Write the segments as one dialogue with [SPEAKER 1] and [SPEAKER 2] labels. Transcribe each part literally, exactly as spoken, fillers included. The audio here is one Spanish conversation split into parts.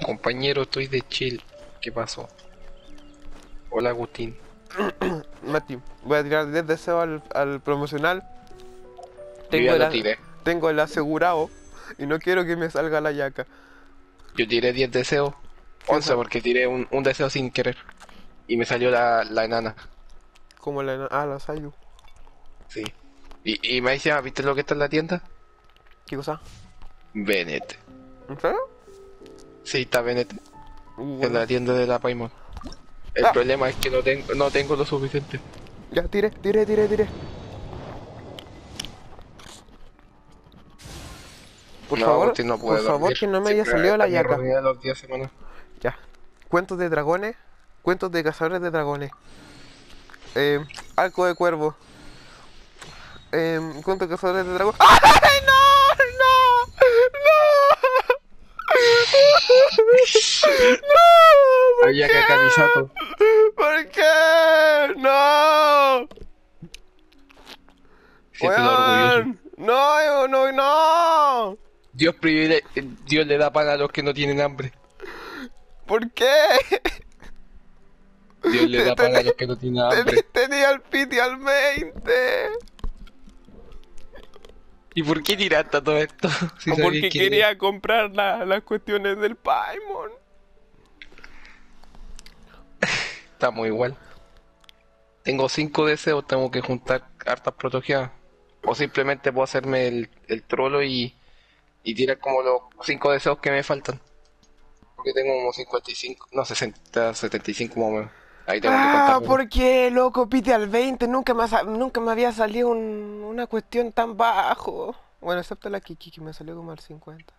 [SPEAKER 1] Compañero, estoy de chill. ¿Qué pasó? Hola, Agustín.
[SPEAKER 2] Mati, voy a tirar diez deseos al, al promocional.
[SPEAKER 1] Yo
[SPEAKER 2] Tengo
[SPEAKER 1] ya
[SPEAKER 2] el,
[SPEAKER 1] lo
[SPEAKER 2] a-
[SPEAKER 1] tiré.
[SPEAKER 2] tengo el asegurado y no quiero que me salga la yaca.
[SPEAKER 1] Yo tiré diez deseos.
[SPEAKER 2] ¿Qué
[SPEAKER 1] once
[SPEAKER 2] sal-
[SPEAKER 1] porque tiré un, un deseo sin querer. Y me salió la, la enana.
[SPEAKER 2] Como la... Ah, la Sayu.
[SPEAKER 1] Sí. Y, y me decía, ¿viste lo que está en la tienda?
[SPEAKER 2] ¿Qué cosa?
[SPEAKER 1] Bennett.
[SPEAKER 2] ¿En serio?
[SPEAKER 1] Sí, está Bennett.
[SPEAKER 2] Uh,
[SPEAKER 1] En
[SPEAKER 2] bueno.
[SPEAKER 1] la tienda de la Paimon. El
[SPEAKER 2] Ah,
[SPEAKER 1] problema es que no tengo, no tengo lo suficiente.
[SPEAKER 2] ya, tiré, tiré, tiré, tiré. Por
[SPEAKER 1] No,
[SPEAKER 2] favor,
[SPEAKER 1] Agustín no
[SPEAKER 2] por
[SPEAKER 1] puede
[SPEAKER 2] favor
[SPEAKER 1] dormir.
[SPEAKER 2] que no me haya
[SPEAKER 1] Siempre
[SPEAKER 2] salido la
[SPEAKER 1] está
[SPEAKER 2] yaca.
[SPEAKER 1] reunida los días semanas.
[SPEAKER 2] Ya. Cuentos de dragones. Cuentos de cazadores de dragones. Eh, arco de cuervo. Eh, cuentos de cazadores de dragones. ¡Ay, no! ¡No! ¡No! ¡No! ¿Por
[SPEAKER 1] Ayaka Kamisato.
[SPEAKER 2] qué? ¿Por qué? ¡No!
[SPEAKER 1] Siéntete orgulloso.
[SPEAKER 2] ¡Weón! ¡No! yo ¡No! ¡No!
[SPEAKER 1] Dios, privile- Dios le da pan a los que no tienen hambre.
[SPEAKER 2] ¿Por qué?
[SPEAKER 1] Dios le da pan a los que no tienen hambre.
[SPEAKER 2] Tenía el piti al veinte.
[SPEAKER 1] ¿Y por qué tiraste todo esto? Si sabías
[SPEAKER 2] Porque
[SPEAKER 1] que-
[SPEAKER 2] quería comprar la- las cuestiones del Paimon.
[SPEAKER 1] Estamos igual. Tengo cinco deseos, tengo que juntar cartas protegidas. O simplemente puedo hacerme el, el trolo y, y tirar como los cinco deseos que me faltan. Porque tengo como cincuenta y cinco, no, sesenta, setenta y cinco más o menos. Ahí tengo que
[SPEAKER 2] Ah,
[SPEAKER 1] contar.
[SPEAKER 2] ¿por qué, loco? Piti al veinte. Nunca me, ha sa- nunca me había salido un- una cuestión tan bajo. Bueno, excepto la Kiki, que me salió como al cincuenta.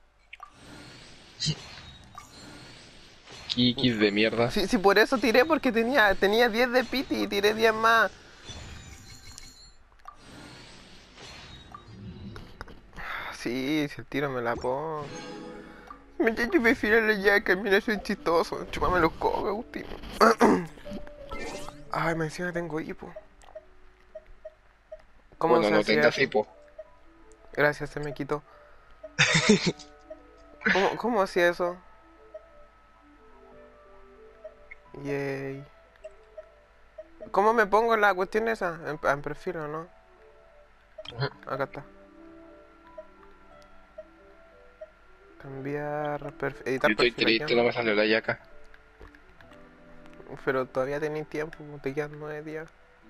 [SPEAKER 1] Kikis de mierda.
[SPEAKER 2] Sí, sí, por eso tiré, porque tenía, tenía diez de Piti y tiré diez más. Sí, si el tiro me la pongo. Me yo prefiero la yaca, mira, soy chistoso. Chúpame los cocos, Agustín. Ay, me encima tengo hipo. ¿Cómo
[SPEAKER 1] Bueno,
[SPEAKER 2] se
[SPEAKER 1] no
[SPEAKER 2] hacía
[SPEAKER 1] tengas
[SPEAKER 2] eso?
[SPEAKER 1] hipo.
[SPEAKER 2] Gracias, se me quitó. ¿Cómo, cómo hacía eso? Yay. ¿Cómo me pongo la cuestión esa? En, en perfil, ¿o no? Acá está. Cambiar perfil. Editar
[SPEAKER 1] Yo estoy
[SPEAKER 2] perfil. aquí,
[SPEAKER 1] triste,
[SPEAKER 2] ¿no?
[SPEAKER 1] no me salió la yaca.
[SPEAKER 2] Pero todavía tenéis tiempo, te quedan nueve días.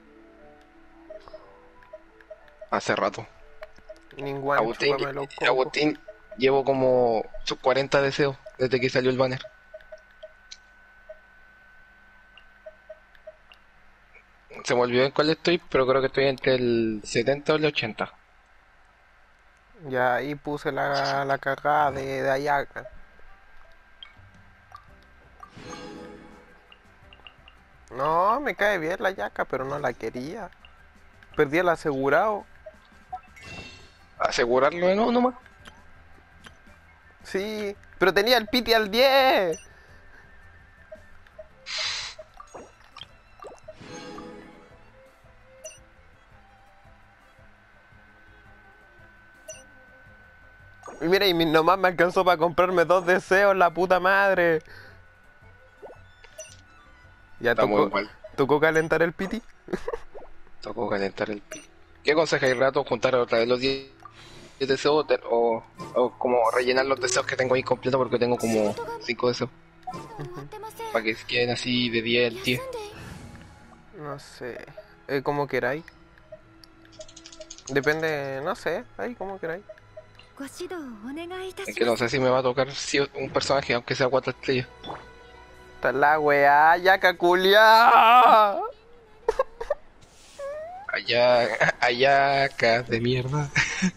[SPEAKER 1] Hace rato.
[SPEAKER 2] Ningún
[SPEAKER 1] Agustín,
[SPEAKER 2] chúpame los cocos.
[SPEAKER 1] Agustín, llevo como sus cuarenta deseos desde que salió el banner. Se me olvidó en cuál estoy, pero creo que estoy entre el setenta o el ochenta.
[SPEAKER 2] Ya ahí puse la, la cagada de, de Ayaka. No, me cae bien la Ayaka, pero no la quería. Perdí el asegurado.
[SPEAKER 1] Asegurarlo de nuevo nomás.
[SPEAKER 2] Sí, pero tenía el piti al diez. Y mira, y mi- nomás me alcanzó para comprarme dos deseos, la puta madre. Ya
[SPEAKER 1] Estamos
[SPEAKER 2] tocó,
[SPEAKER 1] igual.
[SPEAKER 2] tocó calentar el piti.
[SPEAKER 1] Tocó calentar el pi. ¿Qué aconsejáis, Rato? ¿Juntar otra vez los diez deseos o, te- o, o como rellenar los deseos que tengo ahí completos? Porque tengo como cinco deseos. Para que queden así de diez al diez.
[SPEAKER 2] No sé, eh, como queráis. Depende, no sé, ahí como queráis.
[SPEAKER 1] Es que no sé si me va a tocar sí, un personaje, aunque sea cuatro estrellas.
[SPEAKER 2] Está la weá, ya caculia.
[SPEAKER 1] Allá, Ayaka de mierda.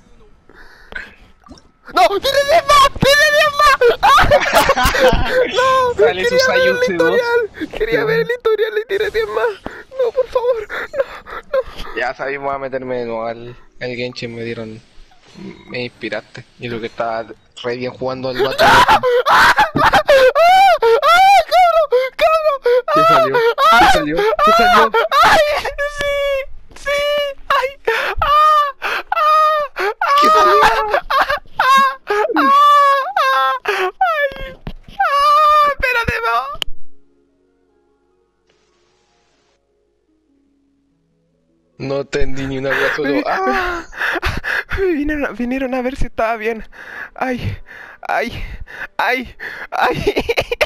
[SPEAKER 2] ¡No! ¡Tiene diez más! ¡Tiene diez más! ¡No!
[SPEAKER 1] Sale su
[SPEAKER 2] Quería ver el
[SPEAKER 1] Sayuki dos.
[SPEAKER 2] historial. Quería ver el historial y tiré diez más. No, por favor. No, no.
[SPEAKER 1] Ya sabíamos a meterme de nuevo al, al Genshin, me dieron. Me inspiraste. Y lo que estaba re bien jugando al vato.
[SPEAKER 2] ¡Ah! ¡Cabrón! ¡Cabrón!
[SPEAKER 1] ¿Qué salió? ¿Qué salió? ¿Qué salió?
[SPEAKER 2] ¡Ay! ¡Sí! ¡Sí! ¡Ay! ¡Ah! ¡Ah!
[SPEAKER 1] ¿Qué salió?
[SPEAKER 2] ¡Ah! ¡Ah! ¡Ah! ¡Ay! ¡Ah!
[SPEAKER 1] No entendí ni una cosa, solo. ¡Ah!
[SPEAKER 2] Vinieron, a- vinieron a ver si estaba bien. Ay, ay, ay, ay.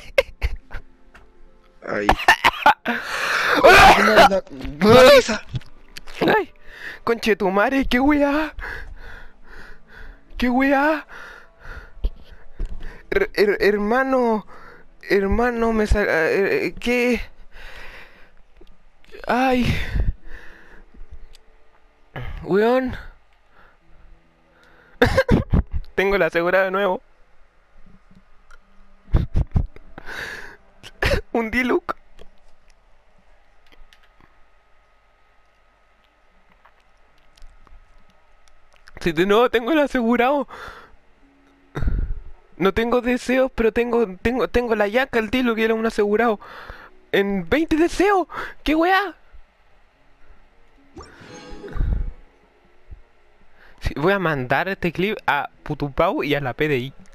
[SPEAKER 1] Ay. ¡Concha tu madre, la, la risa!
[SPEAKER 2] Ay, conche tu madre, qué weá. Qué weá. Her- her- hermano, hermano, me sa... eh, eh, ¿qué? Ay, weón. Tengo la asegurada de nuevo. Un Diluc. Si de nuevo tengo el asegurado. No tengo deseos, pero tengo tengo tengo la yaca, el Diluc, que era un asegurado. En veinte deseos. ¿Qué weá? Sí, voy a mandar este clip a Putupau y a la P D I.